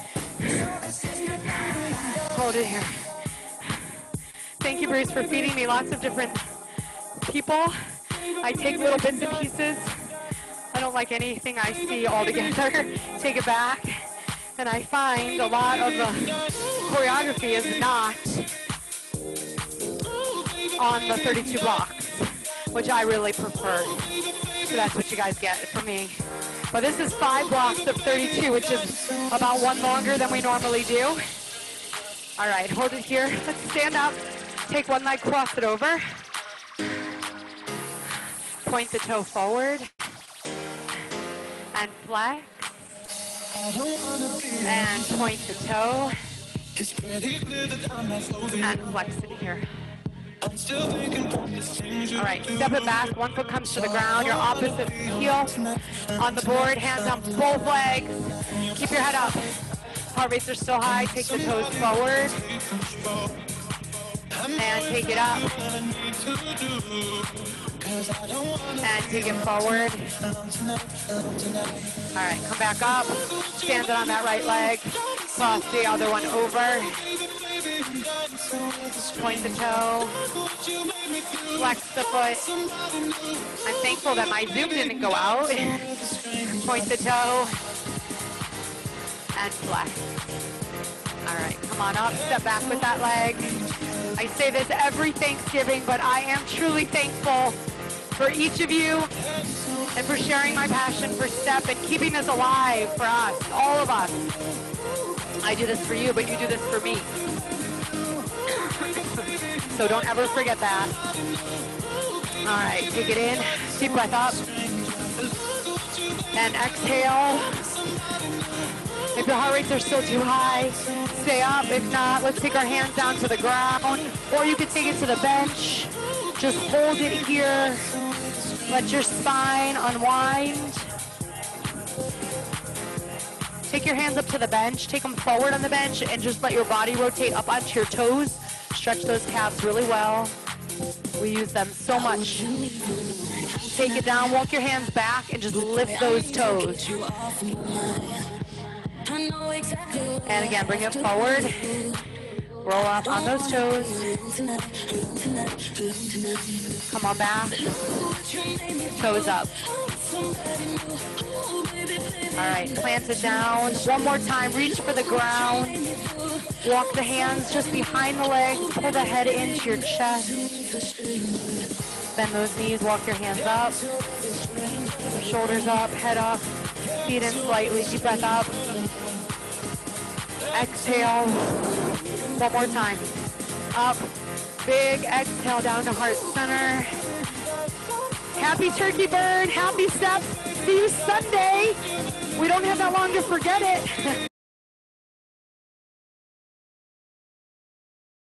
Hold it here. Thank you, Bruce, for feeding me lots of different people. I take little bits and pieces. I don't like anything I see all together. Take it back. And I find a lot of the choreography is not on the thirty-two blocks, which I really prefer. So that's what you guys get from me. But this is five blocks of thirty-two, which is about one longer than we normally do. All right, hold it here. Let's stand up. Take one leg, cross it over. Point the toe forward. And flex. And point the toe. And flex it here. All right, step it back. One foot comes to the ground. Your opposite heel on the board. Hands on both legs. Keep your head up. Heart rates are still high. Take the toes forward. And take it up. And take it forward. All right, come back up. Stand it on that right leg. Cross the other one over. Point the toe. Flex the foot. I'm thankful that my zoom didn't go out. Point the toe. And flex. All right, come on up. Step back with that leg. I say this every Thanksgiving, but I am truly thankful for each of you and for sharing my passion for STEP and keeping this alive for us, all of us. I do this for you, but you do this for me. So don't ever forget that. All right, take it in, deep breath up, and exhale. If your heart rates are still too high, stay up. If not, let's take our hands down to the ground, or you can take it to the bench. Just hold it here. Let your spine unwind. Take your hands up to the bench. Take them forward on the bench and just let your body rotate up onto your toes. Stretch those calves really well. We use them so much. Take it down, walk your hands back, and just lift those toes. And again, bring it forward. Roll up on those toes. Come on back. Toes up. All right, plant it down. One more time, reach for the ground. Walk the hands just behind the legs. Pull the head into your chest. Bend those knees, walk your hands up. Shoulders up, head up. Feet in slightly, deep breath up. Exhale. One more time. Up. Big exhale down to heart center. Happy turkey burn. Happy steps. See you Sunday. We don't have that long to forget it.